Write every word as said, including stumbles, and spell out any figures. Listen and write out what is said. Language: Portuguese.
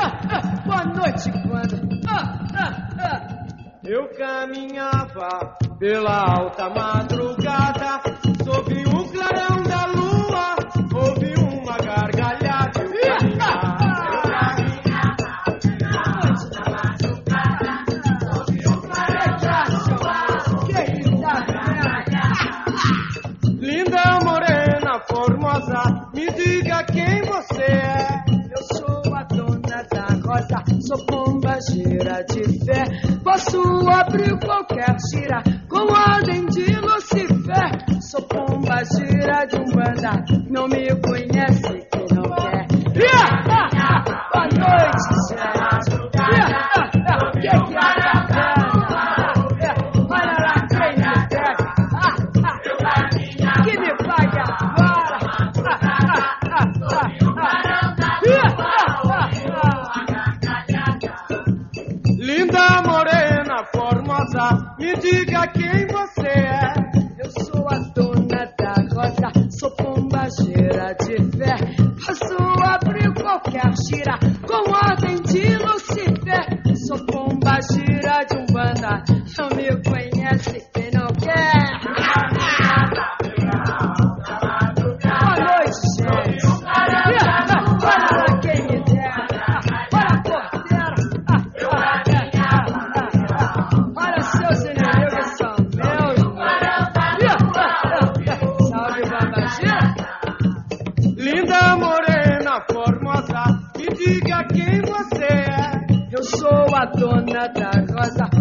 ah, ah, boa noite, banda. Ah, ah, ah. Eu caminhava pela alta madrugada, sob o clarão da lua, ouvi uma gargalhada. Eu caminhava, eu caminhava pela alta madrugada, sob o clarão da lua. Linda, morena, formosa, me diga quem você é. Eu sou a dona da rosa, sou pombagira de fé. Posso abrir qualquer gira com ordem de Lucifer. Sou pombagira de Umbanda, não me conhece quem não quer. Yeah, ah, ah, boa noite, gente. Yeah, ah, ah, que que é bacana? Olha lá quem me pega. Ah, ah, ah, que me pague agora. Ah, ah, ah, ah, ah. Yeah, ah, ah, ah. Linda, morena, formosa, me diga quem você é. Eu sou a dona da rosa, sou pombagira de fé. Posso abrir qualquer gira com ordem de Lucifer. Sou pombagira de Umbanda, não me conhece quem não quer. Boa noite, gente. Olha lá quem me der. Olha a porteira. Olha seus inimigos são meus. Salve, pombagira. Linda, morena, formosa, me diga quem você é. Eu sou a dona da rosa,